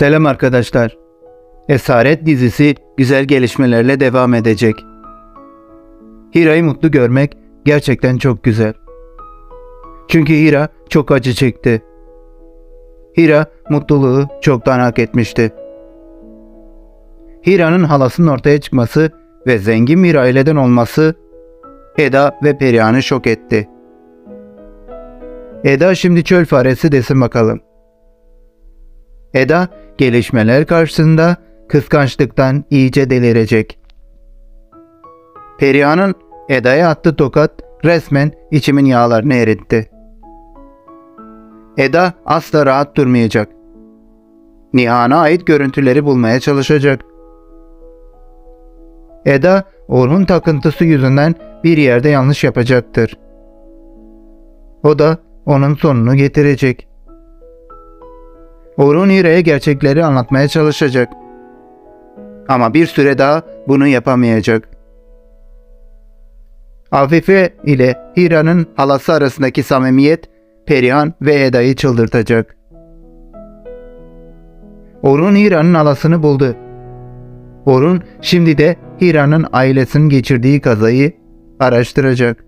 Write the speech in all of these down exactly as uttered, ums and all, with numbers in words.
Selam arkadaşlar. Esaret dizisi güzel gelişmelerle devam edecek. Hira'yı mutlu görmek gerçekten çok güzel. Çünkü Hira çok acı çekti. Hira mutluluğu çoktan hak etmişti. Hira'nın halasının ortaya çıkması ve zengin bir aileden olması Eda ve Perihan'ı şok etti. Eda şimdi çöl faresi desin bakalım. Eda gelişmeler karşısında kıskançlıktan iyice delirecek. Perihan'ın Eda'ya attığı tokat resmen içimin yağlarını eritti. Eda asla rahat durmayacak. Nihan'a ait görüntüleri bulmaya çalışacak. Eda Orhun takıntısı yüzünden bir yerde yanlış yapacaktır. O da onun sonunu getirecek. Orhun Hira'ya gerçekleri anlatmaya çalışacak. Ama bir süre daha bunu yapamayacak. Afife ile Hira'nın halası arasındaki samimiyet Perihan ve Eda'yı çıldırtacak. Orhun Hira'nın halasını buldu. Orhun şimdi de Hira'nın ailesinin geçirdiği kazayı araştıracak.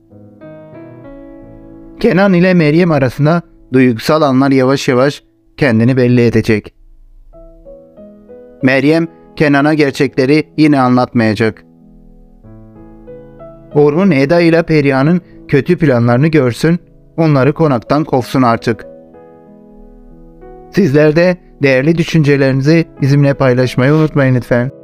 Kenan ile Meryem arasında duygusal anlar yavaş yavaş kendini belli edecek. Meryem Kenan'a gerçekleri yine anlatmayacak. Orhun Eda ile Perihan'ın kötü planlarını görsün, onları konaktan kovsun artık. Sizler de değerli düşüncelerinizi bizimle paylaşmayı unutmayın lütfen.